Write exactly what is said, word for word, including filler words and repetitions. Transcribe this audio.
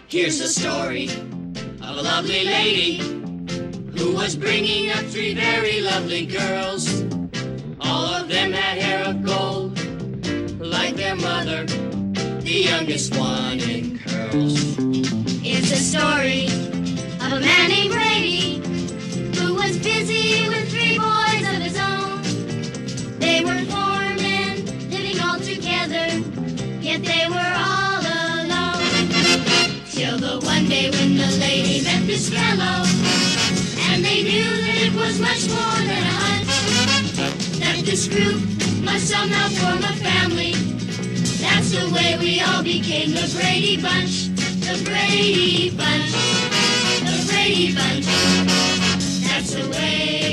Here's the story of a lovely lady who was bringing up three very lovely girls. All of them had hair of gold, like their mother, the youngest one in curls. It's a story of a man named Brady who was busy with three boys of his own. They were four men living all together, yet they were all alone. Till the one day when the lady met this fellow, and they knew that it was much more than a hunch, that this group must somehow form a family. That's the way we all became the Brady Bunch, the Brady Bunch, the Brady Bunch. That's the way